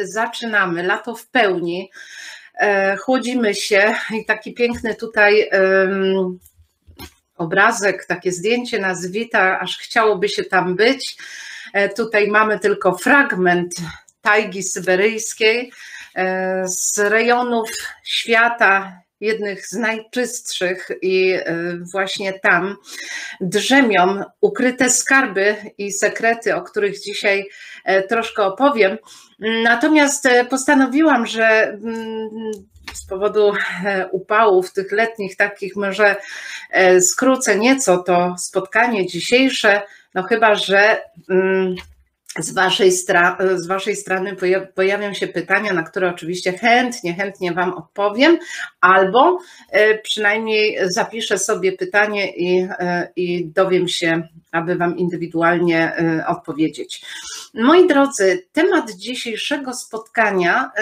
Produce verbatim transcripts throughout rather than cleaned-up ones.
zaczynamy, lato w pełni, chłodzimy się i taki piękny tutaj um, obrazek, takie zdjęcie nas wita, aż chciałoby się tam być. Tutaj mamy tylko fragment tajgi syberyjskiej z rejonów świata, jednych z najczystszych, i właśnie tam drzemią ukryte skarby i sekrety, o których dzisiaj troszkę opowiem. Natomiast postanowiłam, że z powodu upałów tych letnich takich może skrócę nieco to spotkanie dzisiejsze, no chyba że Z waszej, z waszej strony pojawią się pytania, na które oczywiście chętnie, chętnie wam odpowiem, albo przynajmniej zapiszę sobie pytanie i, i dowiem się, aby wam indywidualnie odpowiedzieć. Moi drodzy, temat dzisiejszego spotkania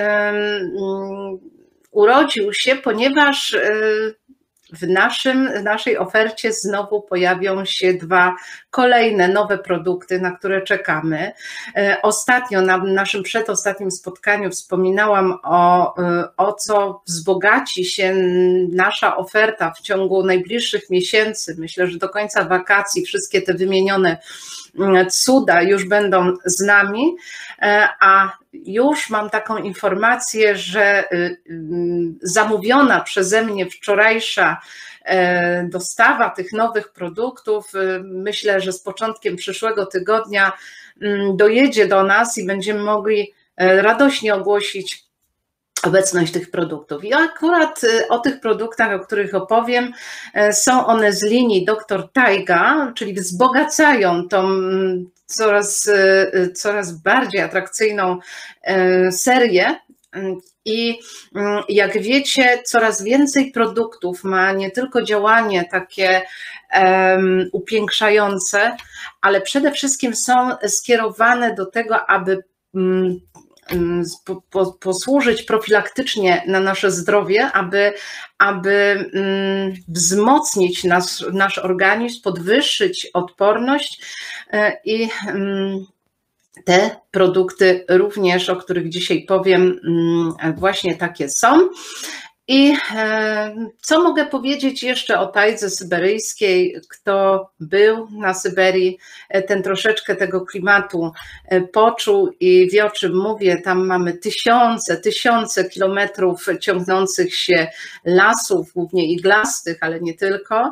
urodził się, ponieważ w, naszym, w naszej ofercie znowu pojawią się dwa kolejne nowe produkty, na które czekamy. Ostatnio, na naszym przedostatnim spotkaniu wspominałam o, o co wzbogaci się nasza oferta w ciągu najbliższych miesięcy. Myślę, że do końca wakacji wszystkie te wymienione cuda już będą z nami, a już mam taką informację, że zamówiona przeze mnie wczorajsza dostawa tych nowych produktów, myślę, że z początkiem przyszłego tygodnia dojedzie do nas i będziemy mogli radośnie ogłosić obecność tych produktów. I akurat o tych produktach, o których opowiem, są one z linii doktor Tajga, czyli wzbogacają tą coraz, coraz bardziej atrakcyjną serię. I jak wiecie, coraz więcej produktów ma nie tylko działanie takie um, upiększające, ale przede wszystkim są skierowane do tego, aby um, Po, po, posłużyć profilaktycznie na nasze zdrowie, aby, aby um, wzmocnić nasz, nasz organizm, podwyższyć odporność i um, te produkty również, o których dzisiaj powiem, um, właśnie takie są. I co mogę powiedzieć jeszcze o tajdze syberyjskiej? Kto był na Syberii, ten troszeczkę tego klimatu poczuł i wie, o czym mówię. Tam mamy tysiące, tysiące kilometrów ciągnących się lasów, głównie iglastych, ale nie tylko.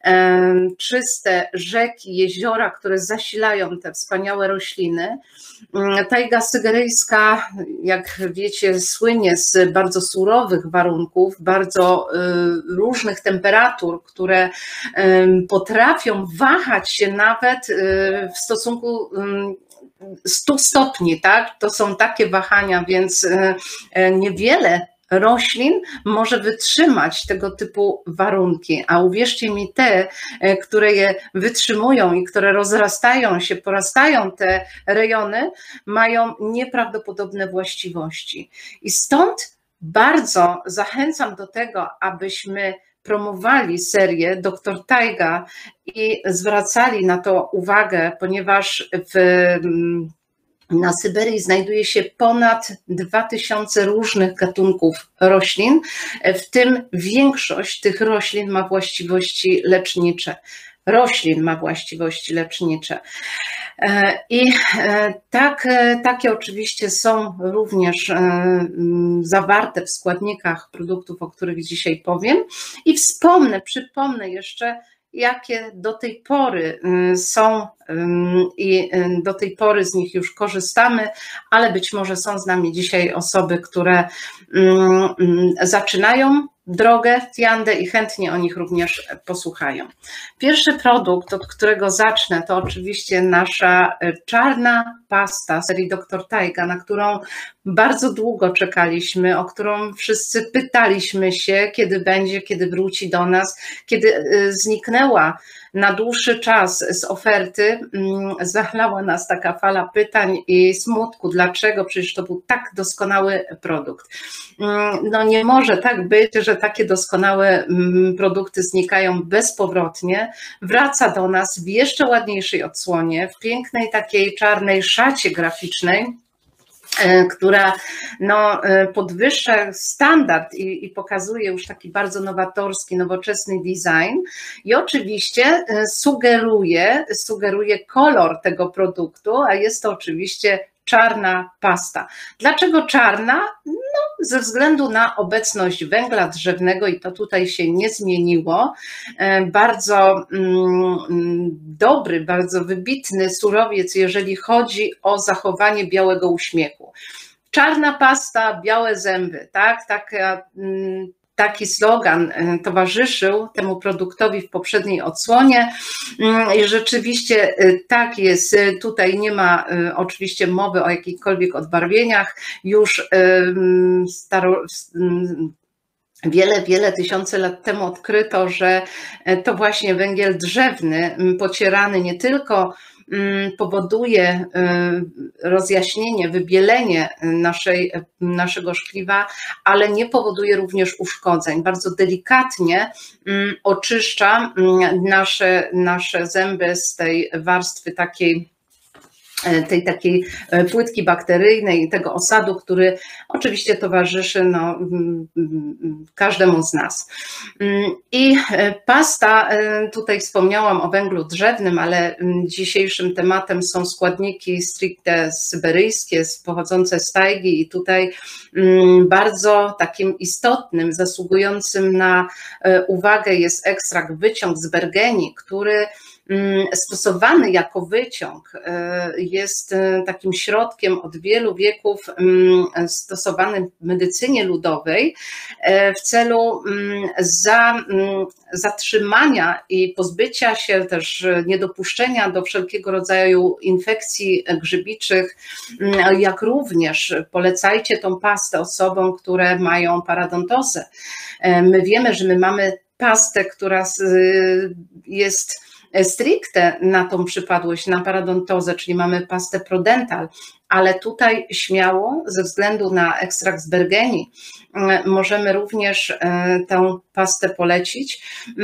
Czyste rzeki, jeziora, które zasilają te wspaniałe rośliny. Tajga syberyjska, jak wiecie, słynie z bardzo surowych warunków, bardzo różnych temperatur, które potrafią wahać się nawet w stosunku stu stopni, tak? To są takie wahania, więc niewiele roślin może wytrzymać tego typu warunki, a uwierzcie mi, te, które je wytrzymują i które rozrastają się, porastają te rejony, mają nieprawdopodobne właściwości. I stąd bardzo zachęcam do tego, abyśmy promowali serię doktor Tajga i zwracali na to uwagę, ponieważ w, na Syberii znajduje się ponad dwa tysiące różnych gatunków roślin, w tym większość tych roślin ma właściwości lecznicze. Roślin ma właściwości lecznicze. I tak, takie oczywiście są również zawarte w składnikach produktów, o których dzisiaj powiem. I wspomnę, przypomnę jeszcze, jakie do tej pory są i do tej pory z nich już korzystamy, ale być może są z nami dzisiaj osoby, które zaczynają drogę w Tiandę i chętnie o nich również posłuchają. Pierwszy produkt, od którego zacznę, to oczywiście nasza czarna pasta serii doktor Tajga, na którą bardzo długo czekaliśmy, o którą wszyscy pytaliśmy się, kiedy będzie, kiedy wróci do nas, kiedy zniknęła na dłuższy czas z oferty, zachlała nas taka fala pytań i smutku. Dlaczego? Przecież to był tak doskonały produkt. No nie może tak być, że takie doskonałe produkty znikają bezpowrotnie. Wraca do nas w jeszcze ładniejszej odsłonie, w pięknej takiej czarnej szacie graficznej. która no, podwyższa standard i, i pokazuje już taki bardzo nowatorski, nowoczesny design i oczywiście sugeruje, sugeruje kolor tego produktu, a jest to oczywiście czarna pasta. Dlaczego czarna? No, ze względu na obecność węgla drzewnego i to tutaj się nie zmieniło. Bardzo mm, dobry, bardzo wybitny surowiec, jeżeli chodzi o zachowanie białego uśmiechu. Czarna pasta, białe zęby, tak? Taka, Taki slogan towarzyszył temu produktowi w poprzedniej odsłonie i rzeczywiście tak jest, tutaj nie ma oczywiście mowy o jakichkolwiek odbarwieniach, już staro, wiele, wiele tysiące lat temu odkryto, że to właśnie węgiel drzewny pocierany nie tylko powoduje rozjaśnienie, wybielenie naszej, naszego szkliwa, ale nie powoduje również uszkodzeń. Bardzo delikatnie oczyszcza nasze, nasze zęby z tej warstwy takiej, tej takiej płytki bakteryjnej, tego osadu, który oczywiście towarzyszy no, każdemu z nas. I pasta, tutaj wspomniałam o węglu drzewnym, ale dzisiejszym tematem są składniki stricte syberyjskie, pochodzące z tajgi i tutaj bardzo takim istotnym, zasługującym na uwagę jest ekstrakt wyciąg z Bergenii, który stosowany jako wyciąg jest takim środkiem od wielu wieków stosowanym w medycynie ludowej w celu za, zatrzymania i pozbycia się też niedopuszczenia do wszelkiego rodzaju infekcji grzybiczych, jak również polecajcie tą pastę osobom, które mają paradontozę. My wiemy, że my mamy pastę, która jest stricte na tą przypadłość, na paradontozę, czyli mamy pastę Prodental, ale tutaj śmiało ze względu na ekstrakt z Bergenii możemy również tę pastę polecić.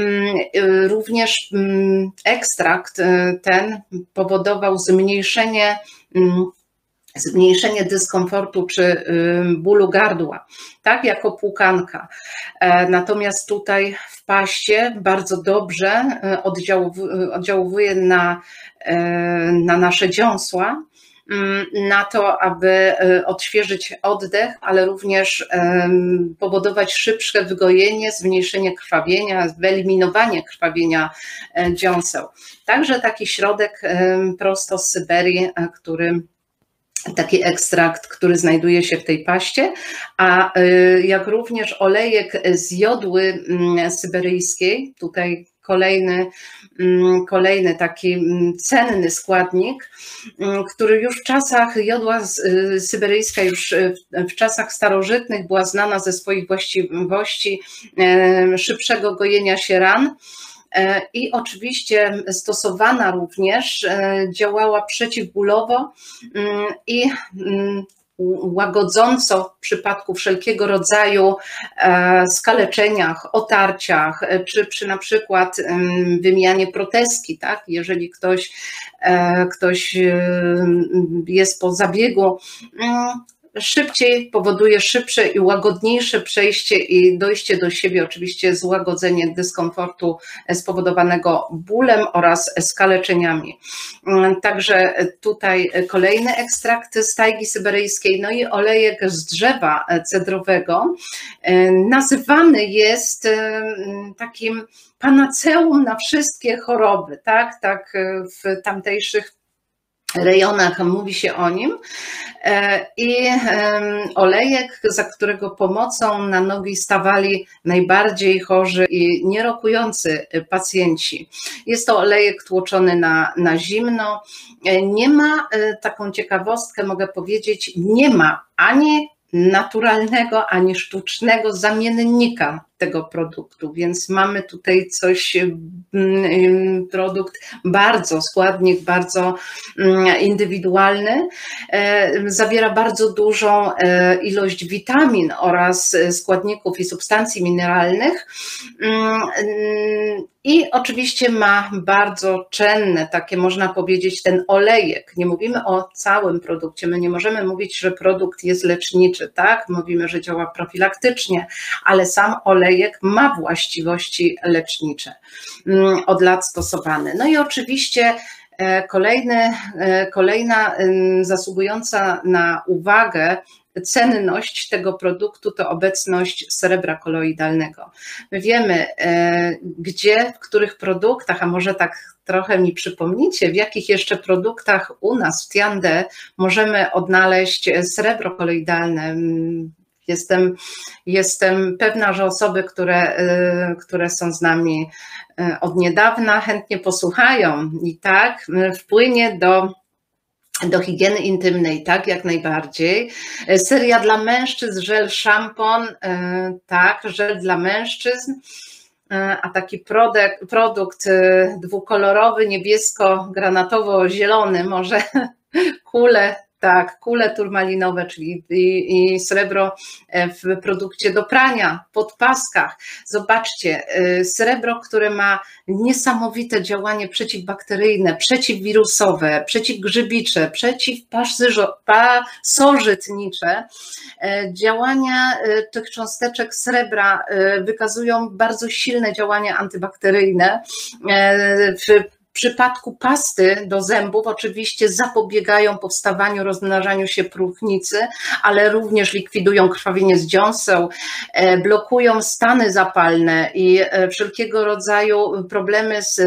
Również ekstrakt ten powodował zmniejszenie zmniejszenie dyskomfortu czy bólu gardła, tak, jako płukanka. Natomiast tutaj w paście bardzo dobrze oddziałuje na, na nasze dziąsła, na to, aby odświeżyć oddech, ale również powodować szybsze wygojenie, zmniejszenie krwawienia, wyeliminowanie krwawienia dziąseł. Także taki środek prosto z Syberii, który taki ekstrakt, który znajduje się w tej paście, a jak również olejek z jodły syberyjskiej, tutaj kolejny, kolejny taki cenny składnik, który już w czasach, jodła syberyjska już w czasach starożytnych była znana ze swoich właściwości szybszego gojenia się ran. I oczywiście stosowana również działała przeciwbólowo i łagodząco w przypadku wszelkiego rodzaju skaleczeniach, otarciach, czy przy na przykład wymianie proteski, tak? Jeżeli ktoś, ktoś jest po zabiegu, szybciej powoduje szybsze i łagodniejsze przejście i dojście do siebie, oczywiście złagodzenie dyskomfortu spowodowanego bólem oraz skaleczeniami. Także tutaj kolejny ekstrakt z tajgi syberyjskiej, no i olejek z drzewa cedrowego nazywany jest takim panaceum na wszystkie choroby, tak, tak w tamtejszych rejonach mówi się o nim i olejek, za którego pomocą na nogi stawali najbardziej chorzy i nierokujący pacjenci. Jest to olejek tłoczony na, na zimno. Nie ma, taką ciekawostkę mogę powiedzieć, nie ma ani naturalnego, ani sztucznego zamiennika tego produktu, więc mamy tutaj coś, produkt bardzo, składnik bardzo indywidualny, zawiera bardzo dużą ilość witamin oraz składników i substancji mineralnych i oczywiście ma bardzo czynne, takie można powiedzieć, ten olejek. Nie mówimy o całym produkcie, my nie możemy mówić, że produkt jest leczniczy, tak? Mówimy, że działa profilaktycznie, ale sam olejek ma właściwości lecznicze, od lat stosowany. No i oczywiście kolejny, kolejna zasługująca na uwagę cenność tego produktu to obecność srebra koloidalnego. My wiemy, gdzie, w których produktach, a może tak trochę mi przypomnicie, w jakich jeszcze produktach u nas w Tiande możemy odnaleźć srebro koloidalne. Jestem, jestem pewna, że osoby, które, które są z nami od niedawna, chętnie posłuchają i tak wpłynie do do higieny intymnej, tak, jak najbardziej. Seria dla mężczyzn, żel, szampon, tak, żel dla mężczyzn, a taki produkt, produkt dwukolorowy, niebiesko-granatowo-zielony, może kule, tak, kule turmalinowe, czyli i, i srebro w produkcie do prania, podpaskach. Zobaczcie, srebro, które ma niesamowite działanie przeciwbakteryjne, przeciwwirusowe, przeciwgrzybicze, przeciwpasożytnicze. Działania tych cząsteczek srebra wykazują bardzo silne działanie antybakteryjne. W W przypadku pasty do zębów oczywiście zapobiegają powstawaniu, rozmnażaniu się próchnicy, ale również likwidują krwawienie z dziąseł, blokują stany zapalne i wszelkiego rodzaju problemy z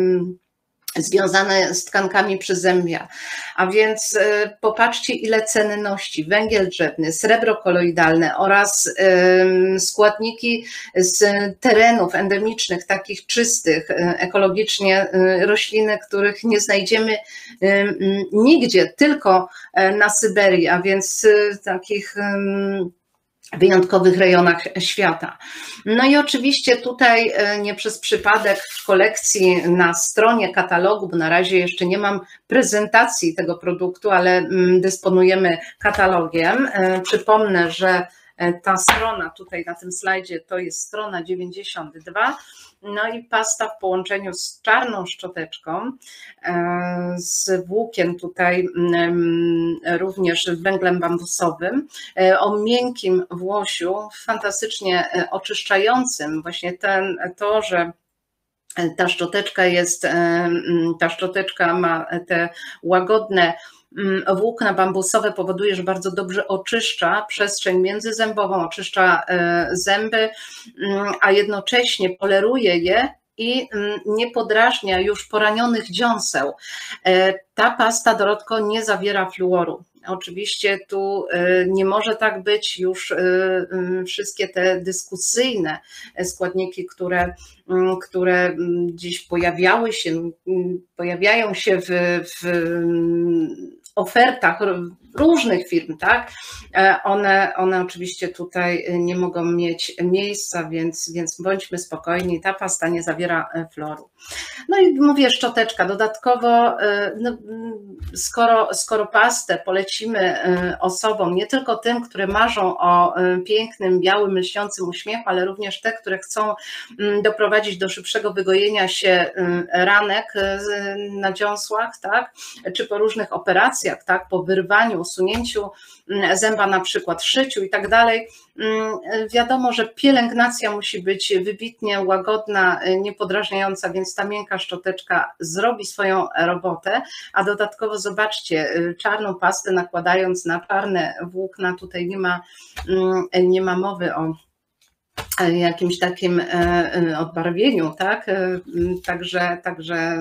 związane z tkankami przyzębia. A więc popatrzcie, ile cenności: węgiel drzewny, srebro koloidalne oraz składniki z terenów endemicznych, takich czystych, ekologicznie, rośliny, których nie znajdziemy nigdzie, tylko na Syberii, a więc takich wyjątkowych rejonach świata. No i oczywiście tutaj nie przez przypadek w kolekcji na stronie katalogu, bo na razie jeszcze nie mam prezentacji tego produktu, ale dysponujemy katalogiem. Przypomnę, że ta strona tutaj na tym slajdzie to jest strona dziewięćdziesiąt dwa. No i pasta w połączeniu z czarną szczoteczką, z włókien tutaj również węglem bambusowym, o miękkim włosiu, fantastycznie oczyszczającym. Właśnie ten, to, że ta szczoteczka jest, ta szczoteczka ma te łagodne włókna bambusowe, powoduje, że bardzo dobrze oczyszcza przestrzeń międzyzębową, oczyszcza zęby, a jednocześnie poleruje je i nie podrażnia już poranionych dziąseł. Ta pasta, Dorotko, nie zawiera fluoru. Oczywiście tu nie może tak być, już wszystkie te dyskusyjne składniki, które, które dziś pojawiały się, pojawiają się w, w ofertach różnych firm, tak? One, one oczywiście tutaj nie mogą mieć miejsca, więc, więc bądźmy spokojni, ta pasta nie zawiera fluoru. No i mówię, szczoteczka. Dodatkowo, no, skoro, skoro pastę polecimy osobom, nie tylko tym, które marzą o pięknym, białym, lśniącym uśmiechu, ale również te, które chcą doprowadzić do szybszego wygojenia się ranek na dziąsłach, tak? Czy po różnych operacjach, tak? Po wyrwaniu, usunięciu zęba, na przykład szyciu i tak dalej. Wiadomo, że pielęgnacja musi być wybitnie łagodna, niepodrażniająca, więc ta miękka szczoteczka zrobi swoją robotę, a dodatkowo zobaczcie, czarną pastę nakładając na czarne włókna, tutaj nie ma, nie ma mowy o jakimś takim odbarwieniu, tak? Także, także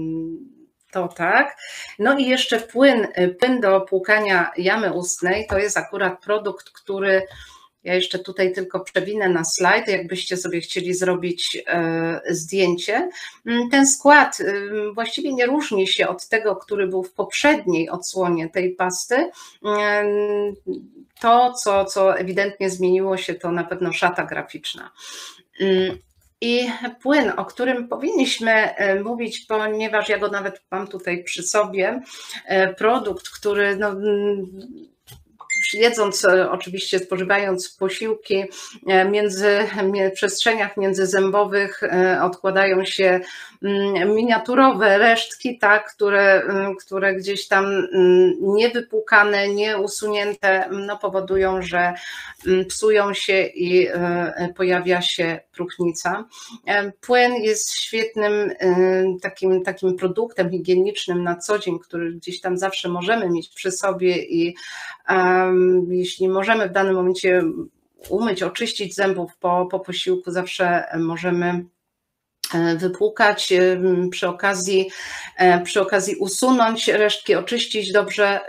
to tak. No i jeszcze płyn, płyn do płukania jamy ustnej, to jest akurat produkt, który ja jeszcze tutaj tylko przewinę na slajd, jakbyście sobie chcieli zrobić zdjęcie. Ten skład właściwie nie różni się od tego, który był w poprzedniej odsłonie tej pasty. to, co, co ewidentnie zmieniło się, to na pewno szata graficzna. I płyn, o którym powinniśmy mówić, ponieważ ja go nawet mam tutaj przy sobie, produkt, który no, jedząc, oczywiście spożywając posiłki, między w przestrzeniach międzyzębowych odkładają się miniaturowe resztki, tak, które, które gdzieś tam niewypłukane, nieusunięte, no, powodują, że psują się i pojawia się próchnica. Płyn jest świetnym takim, takim produktem higienicznym na co dzień, który gdzieś tam zawsze możemy mieć przy sobie i um, jeśli możemy w danym momencie umyć, oczyścić zębów po, po posiłku, zawsze możemy wypłukać, przy okazji, przy okazji usunąć resztki, oczyścić dobrze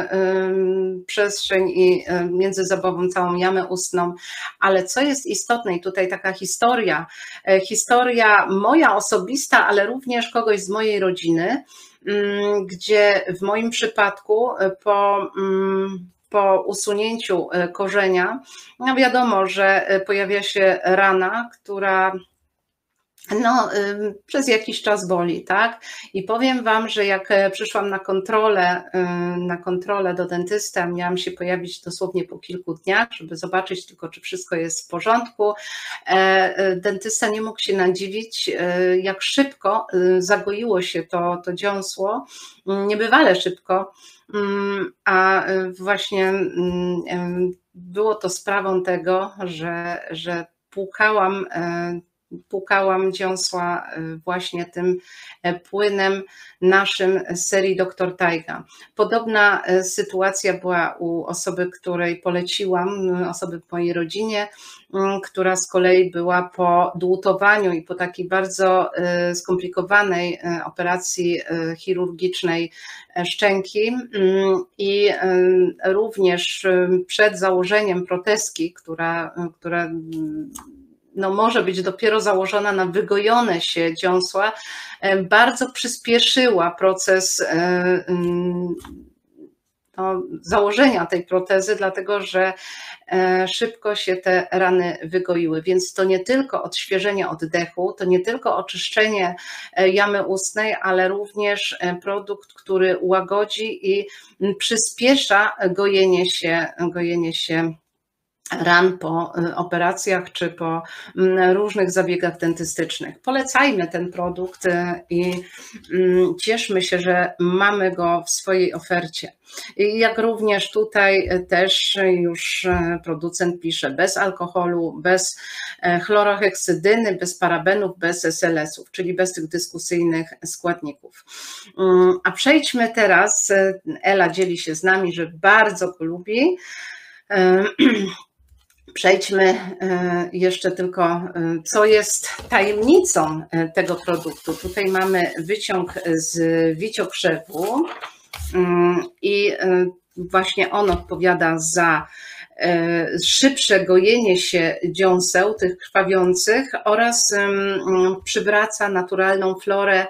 przestrzeń i międzyzębową, całą jamę ustną. Ale co jest istotne i tutaj taka historia, historia moja osobista, ale również kogoś z mojej rodziny, gdzie w moim przypadku po po usunięciu korzenia, no wiadomo, że pojawia się rana, która no, przez jakiś czas boli, tak? I powiem Wam, że jak przyszłam na kontrolę, na kontrolę do dentysty, miałam się pojawić dosłownie po kilku dniach, żeby zobaczyć tylko, czy wszystko jest w porządku. Dentysta nie mógł się nadziwić, jak szybko zagoiło się to, to dziąsło, niebywale szybko, a właśnie było to sprawą tego, że, że płukałam Płukałam dziąsła właśnie tym płynem naszym z serii doktor Tajga. Podobna sytuacja była u osoby, której poleciłam, osoby w mojej rodzinie, która z kolei była po dłutowaniu i po takiej bardzo skomplikowanej operacji chirurgicznej szczęki i również przed założeniem protezki, która, która no może być dopiero założona na wygojone się dziąsła, bardzo przyspieszyła proces no, założenia tej protezy, dlatego że szybko się te rany wygoiły. Więc to nie tylko odświeżenie oddechu, to nie tylko oczyszczenie jamy ustnej, ale również produkt, który łagodzi i przyspiesza gojenie się, gojenie się ran po operacjach czy po różnych zabiegach dentystycznych. Polecajmy ten produkt i cieszmy się, że mamy go w swojej ofercie. I jak również tutaj też już producent pisze, bez alkoholu, bez chloroheksydyny, bez parabenów, bez es el esów, czyli bez tych dyskusyjnych składników. A przejdźmy teraz, Ela dzieli się z nami, że bardzo go lubi. Przejdźmy jeszcze tylko, co jest tajemnicą tego produktu. Tutaj mamy wyciąg z wiciokrzewu i właśnie on odpowiada za szybsze gojenie się dziąseł, tych krwawiących, oraz przywraca naturalną florę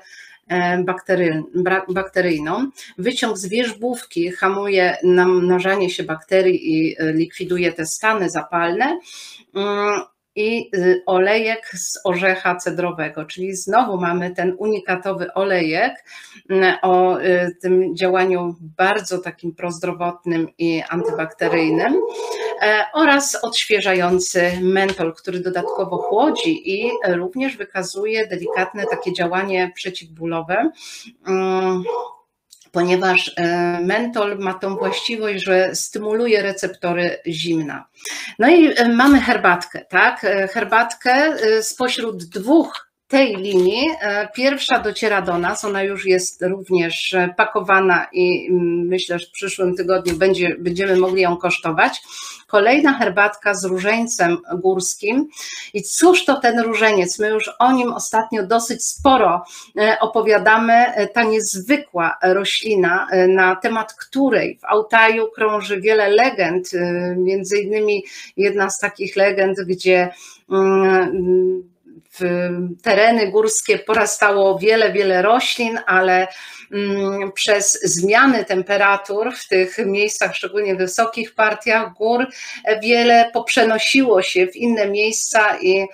bakteryjną. Wyciąg z wierzbówki hamuje namnażanie się bakterii i likwiduje te stany zapalne. I olejek z orzecha cedrowego, czyli znowu mamy ten unikatowy olejek o tym działaniu bardzo takim prozdrowotnym i antybakteryjnym, oraz odświeżający mentol, który dodatkowo chłodzi i również wykazuje delikatne takie działanie przeciwbólowe, ponieważ mentol ma tą właściwość, że stymuluje receptory zimna. No i mamy herbatkę, tak? Herbatkę spośród dwóch tej linii. Pierwsza dociera do nas, ona już jest również pakowana i myślę, że w przyszłym tygodniu będzie, będziemy mogli ją kosztować. Kolejna herbatka z różeńcem górskim. I cóż to ten różeniec? My już o nim ostatnio dosyć sporo opowiadamy. Ta niezwykła roślina, na temat której w Altaju krąży wiele legend, między innymi jedna z takich legend, gdzie w tereny górskie porastało wiele, wiele roślin, ale przez zmiany temperatur w tych miejscach, szczególnie w wysokich partiach gór, wiele poprzenosiło się w inne miejsca i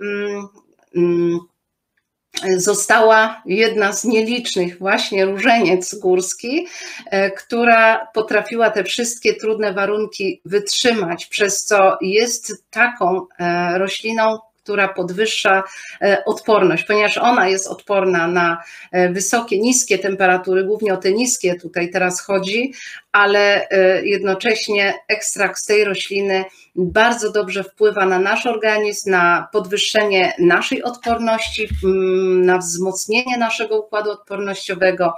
została jedna z nielicznych właśnie różeniec górski, która potrafiła te wszystkie trudne warunki wytrzymać, przez co jest taką rośliną, która podwyższa odporność, ponieważ ona jest odporna na wysokie, niskie temperatury, głównie o te niskie tutaj teraz chodzi, ale jednocześnie ekstrakt z tej rośliny bardzo dobrze wpływa na nasz organizm, na podwyższenie naszej odporności, na wzmocnienie naszego układu odpornościowego.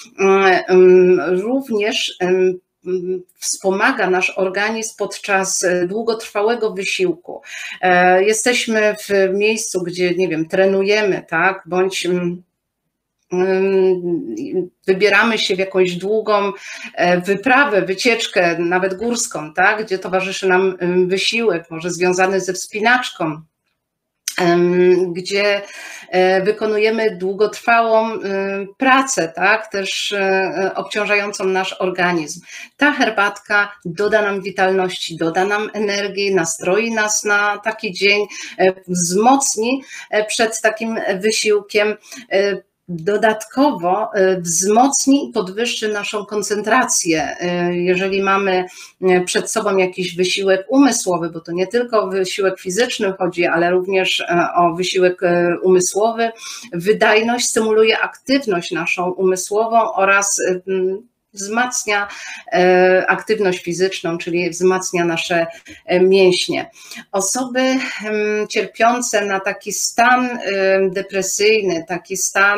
Również wspomaga nasz organizm podczas długotrwałego wysiłku. Jesteśmy w miejscu, gdzie, nie wiem, trenujemy, tak, bądź wybieramy się w jakąś długą wyprawę, wycieczkę, nawet górską, tak, gdzie towarzyszy nam wysiłek, może związany ze wspinaczką, gdzie wykonujemy długotrwałą pracę, tak, też obciążającą nasz organizm. Ta herbatka doda nam witalności, doda nam energii, nastroi nas na taki dzień, wzmocni przed takim wysiłkiem, dodatkowo wzmocni i podwyższy naszą koncentrację. Jeżeli mamy przed sobą jakiś wysiłek umysłowy, bo to nie tylko o wysiłek fizyczny chodzi, ale również o wysiłek umysłowy, wydajność stymuluje aktywność naszą umysłową oraz wzmacnia aktywność fizyczną, czyli wzmacnia nasze mięśnie. Osoby cierpiące na taki stan depresyjny, taki stan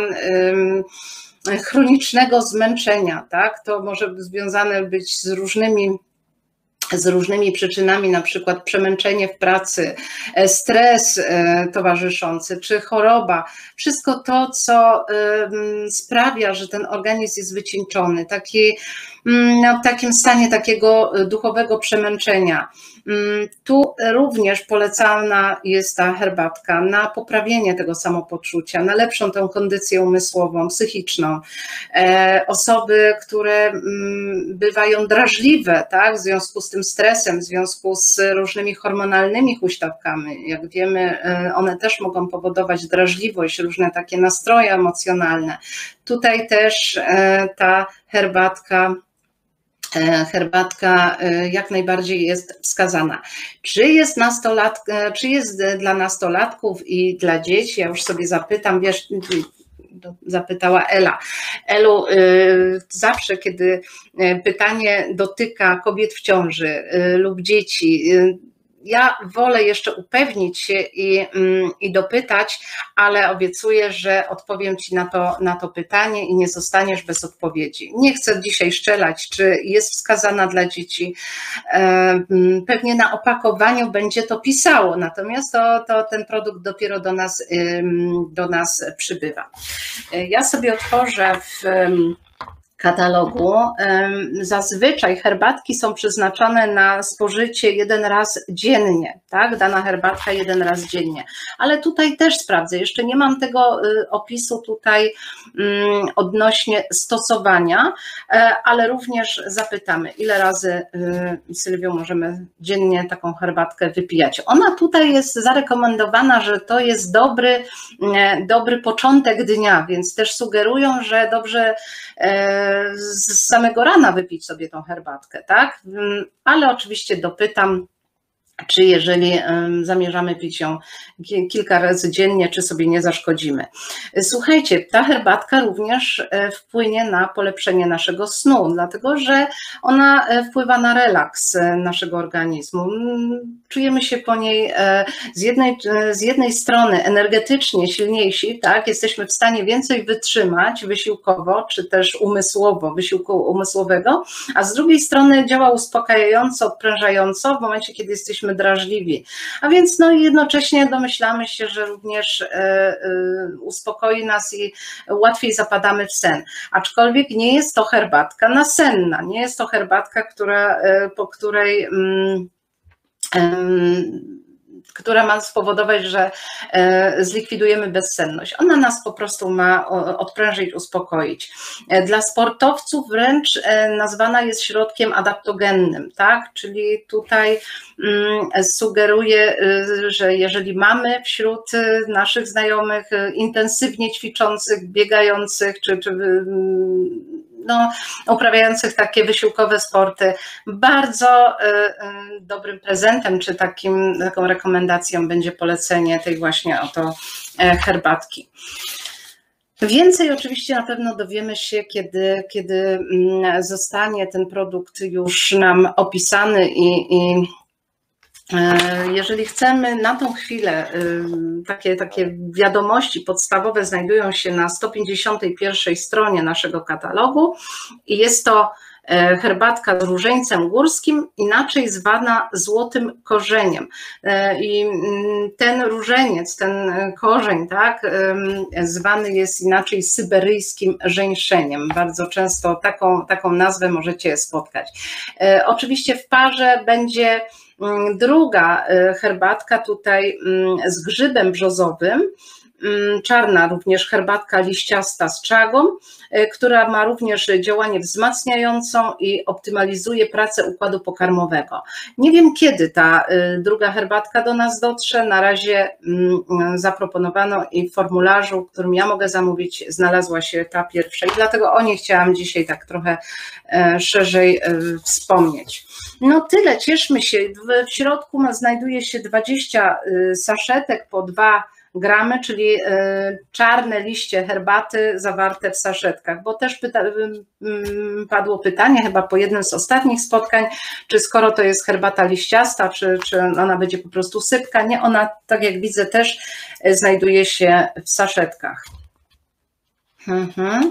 chronicznego zmęczenia, tak, to może związane być z różnymi z różnymi przyczynami, na przykład przemęczenie w pracy, stres towarzyszący, czy choroba. Wszystko to, co sprawia, że ten organizm jest wycieńczony, taki, w takim stanie takiego duchowego przemęczenia. Tu również polecana jest ta herbatka na poprawienie tego samopoczucia, na lepszą tę kondycję umysłową, psychiczną. Osoby, które bywają drażliwe, tak, w związku z tym stresem, w związku z różnymi hormonalnymi huśtawkami, jak wiemy, one też mogą powodować drażliwość, różne takie nastroje emocjonalne. Tutaj też ta herbatka herbatka jak najbardziej jest wskazana. Czy jest, nastolat, czy jest dla nastolatków i dla dzieci? Ja już sobie zapytam, wiesz, zapytała Ela. Elu, zawsze kiedy pytanie dotyka kobiet w ciąży lub dzieci, ja wolę jeszcze upewnić się i, i dopytać, ale obiecuję, że odpowiem Ci na to, na to pytanie i nie zostaniesz bez odpowiedzi. Nie chcę dzisiaj szczelać, czy jest wskazana dla dzieci. Pewnie na opakowaniu będzie to pisało, natomiast to, to ten produkt dopiero do nas, do nas przybywa. Ja sobie otworzę w katalogu. Zazwyczaj herbatki są przeznaczone na spożycie jeden raz dziennie, tak? Dana herbatka jeden raz dziennie, ale tutaj też sprawdzę, jeszcze nie mam tego opisu tutaj odnośnie stosowania, ale również zapytamy, ile razy, Sylwio, możemy dziennie taką herbatkę wypijać. Ona tutaj jest zarekomendowana, że to jest dobry, dobry początek dnia, więc też sugerują, że dobrze z samego rana wypić sobie tą herbatkę, tak? Ale oczywiście dopytam, czy jeżeli zamierzamy pić ją kilka razy dziennie, czy sobie nie zaszkodzimy. Słuchajcie, ta herbatka również wpłynie na polepszenie naszego snu, dlatego że ona wpływa na relaks naszego organizmu. Czujemy się po niej z jednej, z jednej strony energetycznie silniejsi, tak? Jesteśmy w stanie więcej wytrzymać wysiłkowo, czy też umysłowo, wysiłku umysłowego, a z drugiej strony działa uspokajająco, odprężająco w momencie, kiedy jesteśmy drażliwi. A więc no jednocześnie domyślamy się, że również uspokoi nas i łatwiej zapadamy w sen. Aczkolwiek nie jest to herbatka nasenna, nie jest to herbatka, która, po której która ma spowodować, że zlikwidujemy bezsenność. Ona nas po prostu ma odprężyć, uspokoić. Dla sportowców wręcz nazwana jest środkiem adaptogennym, tak? Czyli tutaj sugeruje, że jeżeli mamy wśród naszych znajomych intensywnie ćwiczących, biegających, czy, czy no, uprawiających takie wysiłkowe sporty, bardzo dobrym prezentem, czy takim, taką rekomendacją będzie polecenie tej właśnie oto herbatki. Więcej oczywiście na pewno dowiemy się, kiedy, kiedy zostanie ten produkt już nam opisany i, i jeżeli chcemy na tą chwilę, takie, takie wiadomości podstawowe znajdują się na sto pięćdziesiątej pierwszej stronie naszego katalogu i jest to herbatka z różańcem górskim, inaczej zwana złotym korzeniem. I ten różeniec, ten korzeń, tak, zwany jest inaczej syberyjskim żeńszeniem. Bardzo często taką, taką nazwę możecie spotkać. Oczywiście w parze będzie druga herbatka tutaj z grzybem brzozowym, czarna również herbatka liściasta z czagą, która ma również działanie wzmacniającą i optymalizuje pracę układu pokarmowego. Nie wiem, kiedy ta druga herbatka do nas dotrze, na razie zaproponowano i w formularzu, którym ja mogę zamówić, znalazła się ta pierwsza i dlatego o niej chciałam dzisiaj tak trochę szerzej wspomnieć. No tyle, cieszmy się, w środku znajduje się dwadzieścia saszetek po dwa gramy, czyli czarne liście herbaty zawarte w saszetkach, bo też pyta, padło pytanie chyba po jednym z ostatnich spotkań, czy skoro to jest herbata liściasta, czy, czy ona będzie po prostu sypka. Nie, ona, tak jak widzę, też znajduje się w saszetkach. Mhm.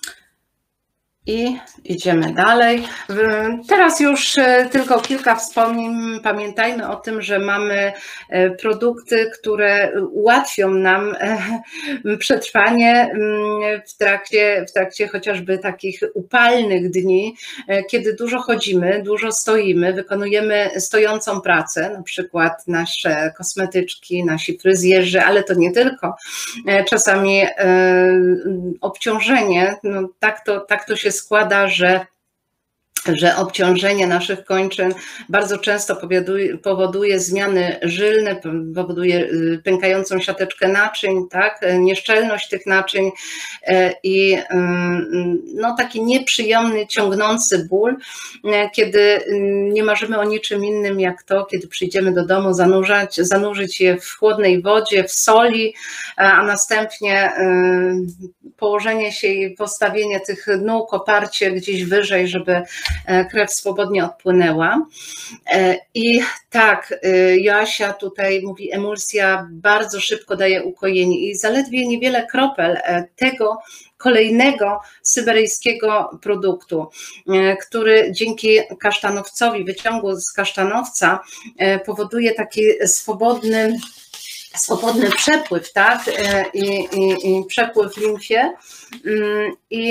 I idziemy dalej. Teraz już tylko kilka wspomnień. Pamiętajmy o tym, że mamy produkty, które ułatwią nam przetrwanie w trakcie, w trakcie chociażby takich upalnych dni, kiedy dużo chodzimy, dużo stoimy, wykonujemy stojącą pracę, na przykład nasze kosmetyczki, nasi fryzjerzy, ale to nie tylko. Czasami obciążenie, no tak to, tak to się składa, że że obciążenie naszych kończyn bardzo często powoduje, powoduje zmiany żylne, powoduje pękającą siateczkę naczyń, tak, nieszczelność tych naczyń i no, taki nieprzyjemny, ciągnący ból, kiedy nie marzymy o niczym innym jak to, kiedy przyjdziemy do domu, zanurzać, zanurzyć je w chłodnej wodzie, w soli, a następnie położenie się i postawienie tych nóg, oparcie gdzieś wyżej, żeby krew swobodnie odpłynęła. I tak, Joasia tutaj mówi, emulsja bardzo szybko daje ukojenie i zaledwie niewiele kropel tego kolejnego syberyjskiego produktu, który dzięki kasztanowcowi, wyciągu z kasztanowca powoduje taki swobodny swobodny przepływ, tak, i, i, i przepływ w limfie i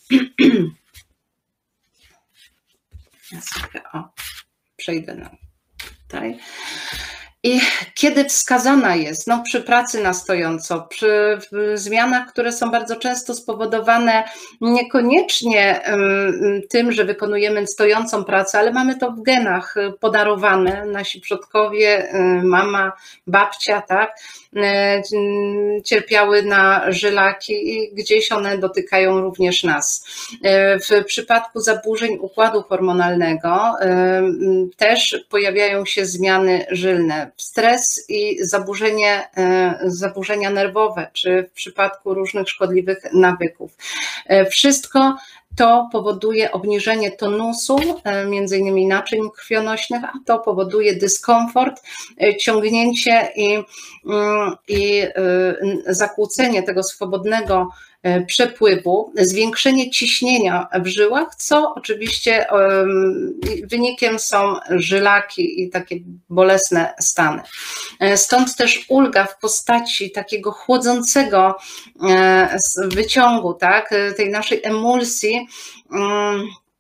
ja sobie, o, przejdę na tutaj. I kiedy wskazana jest, no przy pracy na stojąco, przy zmianach, które są bardzo często spowodowane niekoniecznie tym, że wykonujemy stojącą pracę, ale mamy to w genach podarowane, nasi przodkowie, mama, babcia, tak, cierpiały na żylaki i gdzieś one dotykają również nas. W przypadku zaburzeń układu hormonalnego też pojawiają się zmiany żylne. Stres i zaburzenie, zaburzenia nerwowe, czy w przypadku różnych szkodliwych nawyków. Wszystko to powoduje obniżenie tonusu, między innymi naczyń krwionośnych, a to powoduje dyskomfort, ciągnięcie i, i zakłócenie tego swobodnego przepływu, zwiększenie ciśnienia w żyłach, co oczywiście wynikiem są żylaki i takie bolesne stany. Stąd też ulga w postaci takiego chłodzącego wyciągu, tak, tej naszej emulsji,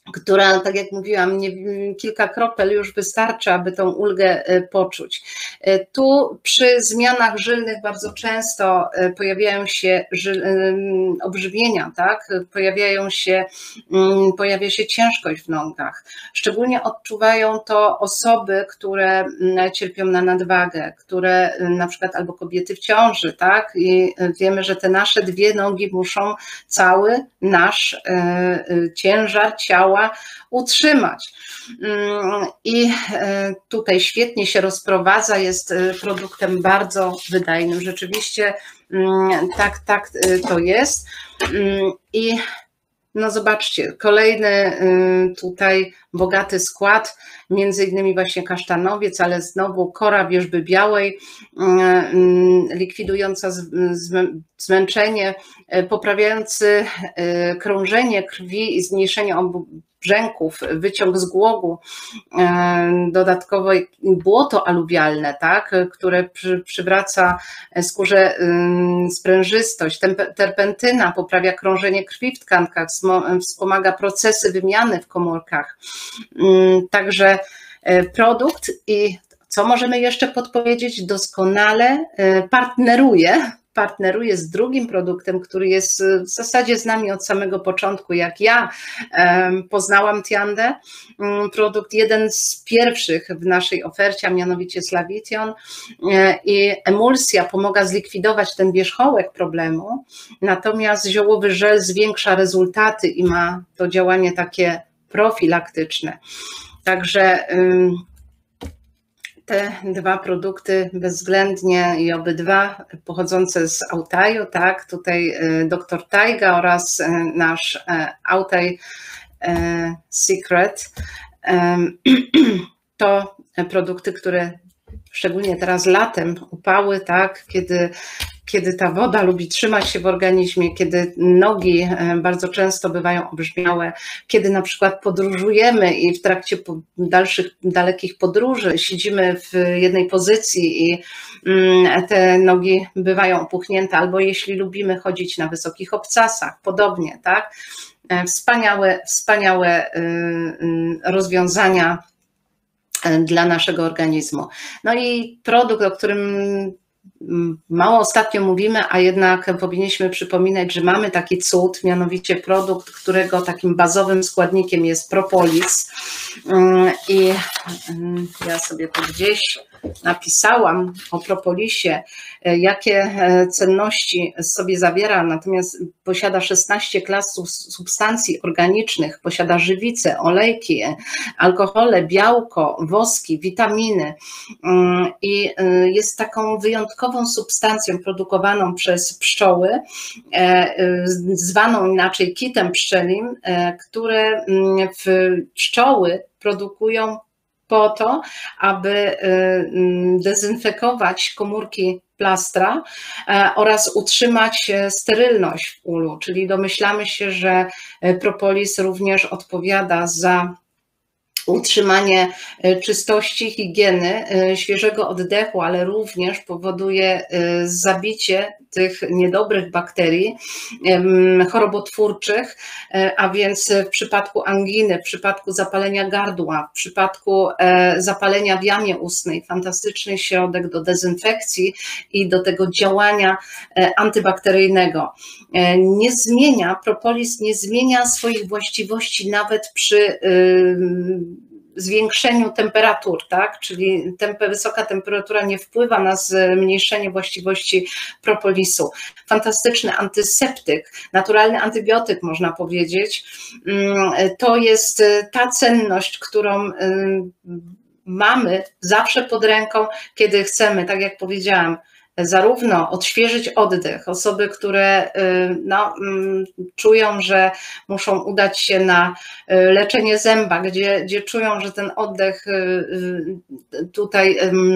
która, tak jak mówiłam, nie, kilka kropel już wystarczy, aby tą ulgę poczuć. Tu przy zmianach żylnych bardzo często pojawiają się żyl, obżywienia, tak? Pojawiają się, pojawia się ciężkość w nogach. Szczególnie odczuwają to osoby, które cierpią na nadwagę, które na przykład albo kobiety w ciąży, tak? I wiemy, że te nasze dwie nogi muszą cały nasz ciężar ciała utrzymać. I tutaj świetnie się rozprowadza, jest produktem bardzo wydajnym. Rzeczywiście tak, tak to jest. I no zobaczcie, kolejny tutaj bogaty skład, między innymi właśnie kasztanowiec, ale znowu kora wierzby białej, likwidująca zmęczenie, poprawiający krążenie krwi i zmniejszenie brzęków, wyciąg z głogu, dodatkowo błoto aluwialne, tak, które przy, przywraca skórze sprężystość, terpentyna poprawia krążenie krwi w tkankach, wspomaga procesy wymiany w komórkach. Także produkt i co możemy jeszcze podpowiedzieć, doskonale partneruje partneruje z drugim produktem, który jest w zasadzie z nami od samego początku, jak ja poznałam Tiandę. Produkt jeden z pierwszych w naszej ofercie, a mianowicie Slavition, i emulsja pomaga zlikwidować ten wierzchołek problemu, natomiast ziołowy żel zwiększa rezultaty i ma to działanie takie profilaktyczne. Także te dwa produkty bezwzględnie i obydwa pochodzące z Autajo, tak, tutaj doktor Taiga oraz nasz Autaj Secret, to produkty, które szczególnie teraz latem, upały, tak, kiedy, kiedy ta woda lubi trzymać się w organizmie, kiedy nogi bardzo często bywają obrzmiałe, kiedy na przykład podróżujemy i w trakcie dalszych, dalekich podróży siedzimy w jednej pozycji i te nogi bywają opuchnięte, albo jeśli lubimy chodzić na wysokich obcasach, podobnie, tak? Wspaniałe, wspaniałe rozwiązania dla naszego organizmu. No i produkt, o którym mało ostatnio mówimy, a jednak powinniśmy przypominać, że mamy taki cud, mianowicie produkt, którego takim bazowym składnikiem jest propolis. I ja sobie tu gdzieś napisałam o propolisie, jakie cenności sobie zawiera, natomiast posiada szesnaście klas substancji organicznych, posiada żywice, olejki, alkohole, białko, woski, witaminy i jest taką wyjątkową substancją produkowaną przez pszczoły, zwaną inaczej kitem pszczelim, które pszczoły produkują po to, aby dezynfekować komórki plastra oraz utrzymać sterylność w ulu, czyli domyślamy się, że propolis również odpowiada za utrzymanie czystości, higieny, świeżego oddechu, ale również powoduje zabicie tych niedobrych bakterii chorobotwórczych, a więc w przypadku anginy, w przypadku zapalenia gardła, w przypadku zapalenia w jamie ustnej, fantastyczny środek do dezynfekcji i do tego działania antybakteryjnego. Nie zmienia, propolis nie zmienia swoich właściwości nawet przy zwiększeniu temperatur, tak? Czyli temp- wysoka temperatura nie wpływa na zmniejszenie właściwości propolisu. Fantastyczny antyseptyk, naturalny antybiotyk, można powiedzieć. To jest ta cenność, którą mamy zawsze pod ręką, kiedy chcemy, tak jak powiedziałam, zarówno odświeżyć oddech, osoby, które no, czują, że muszą udać się na leczenie zęba, gdzie, gdzie czują, że ten oddech tutaj,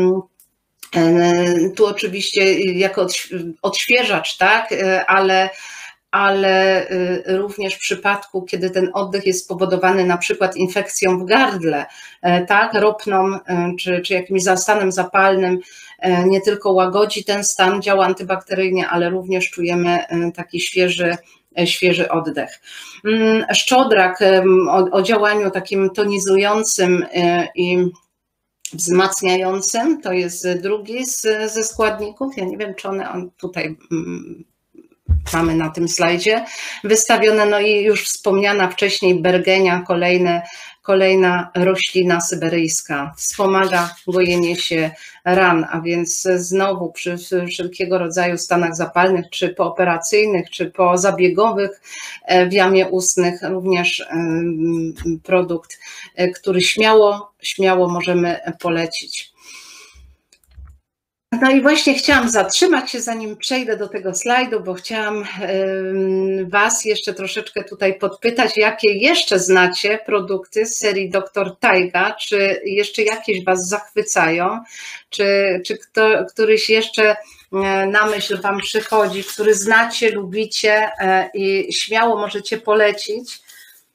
tu oczywiście jako odświeżacz, tak, ale ale również w przypadku, kiedy ten oddech jest spowodowany na przykład infekcją w gardle, tak, ropną, czy, czy jakimś stanem zapalnym, nie tylko łagodzi ten stan, działa antybakteryjnie, ale również czujemy taki świeży świeży oddech. Szczodrak o, o działaniu takim tonizującym i wzmacniającym, to jest drugi z, ze składników. Ja nie wiem, czy one on tutaj mamy na tym slajdzie wystawione. No i już wspomniana wcześniej bergenia, kolejne, kolejna roślina syberyjska. Wspomaga gojenie się ran, a więc znowu przy wszelkiego rodzaju stanach zapalnych, czy pooperacyjnych, czy pozabiegowych w jamie ustnych, również produkt, który śmiało, śmiało możemy polecić. No i właśnie chciałam zatrzymać się, zanim przejdę do tego slajdu, bo chciałam Was jeszcze troszeczkę tutaj podpytać, jakie jeszcze znacie produkty z serii doktor Tajga, czy jeszcze jakieś Was zachwycają, czy, czy kto, któryś jeszcze na myśl Wam przychodzi, który znacie, lubicie i śmiało możecie polecić.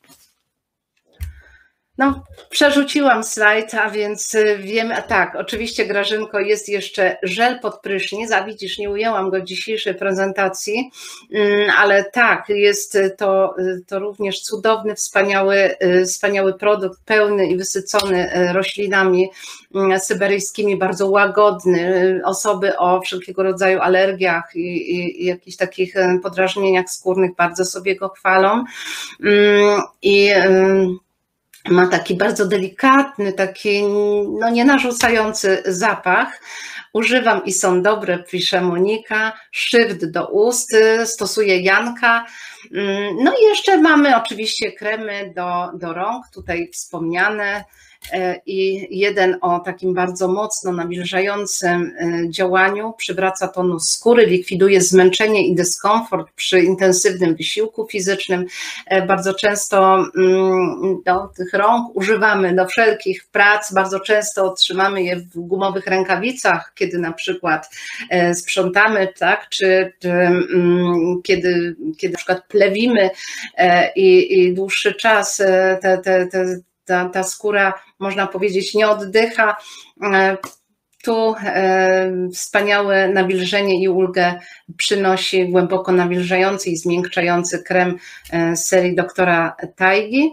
No, przerzuciłam slajd, a więc wiemy, a tak, oczywiście Grażynko, jest jeszcze żel pod prysznic, a widzisz, nie ujęłam go w dzisiejszej prezentacji, ale tak, jest to, to również cudowny, wspaniały, wspaniały produkt, pełny i wysycony roślinami syberyjskimi, bardzo łagodny. Osoby o wszelkiego rodzaju alergiach i, i, i jakichś takich podrażnieniach skórnych bardzo sobie go chwalą. I ma taki bardzo delikatny, taki no nie narzucający zapach. Używam i są dobre, pisze Monika. Szyft do ust, stosuje Janka. No i jeszcze mamy oczywiście kremy do, do rąk, tutaj wspomniane. I jeden o takim bardzo mocno nawilżającym działaniu, przywraca tonus skóry, likwiduje zmęczenie i dyskomfort przy intensywnym wysiłku fizycznym. Bardzo często do tych rąk używamy do wszelkich prac, bardzo często otrzymamy je w gumowych rękawicach, kiedy na przykład sprzątamy, tak, czy, czy kiedy, kiedy na przykład plewimy i, i dłuższy czas te, te, te Ta, ta skóra, można powiedzieć, nie oddycha. Tu wspaniałe nawilżenie i ulgę przynosi głęboko nawilżający i zmiękczający krem z serii doktora Tajgi,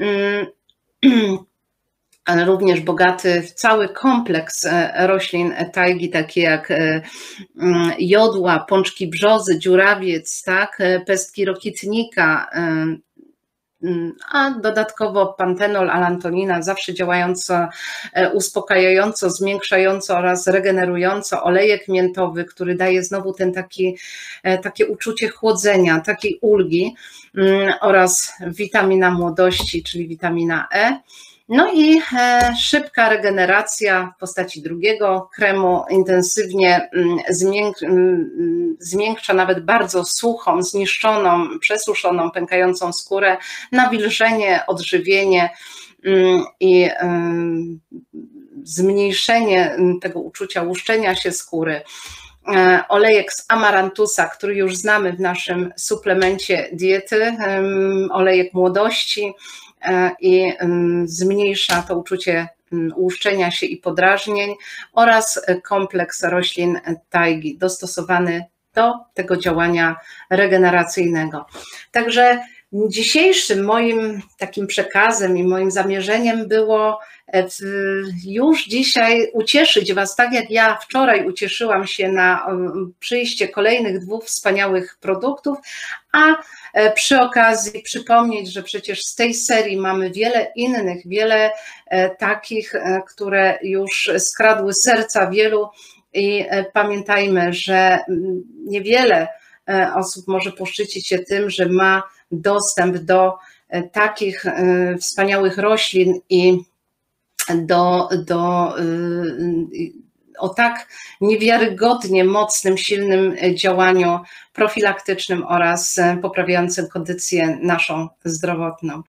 ale również bogaty w cały kompleks roślin tajgi, takie jak jodła, pączki brzozy, dziurawiec, tak, pestki rokitnika, a dodatkowo pantenol, alantonina, zawsze działająco uspokajająco, zmiękczająco oraz regenerująco, olejek miętowy, który daje znowu ten taki, takie uczucie chłodzenia, takiej ulgi, oraz witamina młodości, czyli witamina E. No i szybka regeneracja w postaci drugiego kremu, intensywnie zmiękcza nawet bardzo suchą, zniszczoną, przesuszoną, pękającą skórę, nawilżenie, odżywienie i zmniejszenie tego uczucia łuszczenia się skóry. Olejek z amarantusa, który już znamy w naszym suplemencie diety, olejek młodości, i zmniejsza to uczucie łuszczenia się i podrażnień, oraz kompleks roślin tajgi dostosowany do tego działania regeneracyjnego. Także dzisiejszym moim takim przekazem i moim zamierzeniem było już dzisiaj ucieszyć Was, tak jak ja wczoraj ucieszyłam się na przyjście kolejnych dwóch wspaniałych produktów, a przy okazji przypomnieć, że przecież z tej serii mamy wiele innych, wiele takich, które już skradły serca wielu, i pamiętajmy, że niewiele osób może poszczycić się tym, że ma dostęp do takich wspaniałych roślin i do, do o tak niewiarygodnie mocnym, silnym działaniu profilaktycznym oraz poprawiającym kondycję naszą zdrowotną.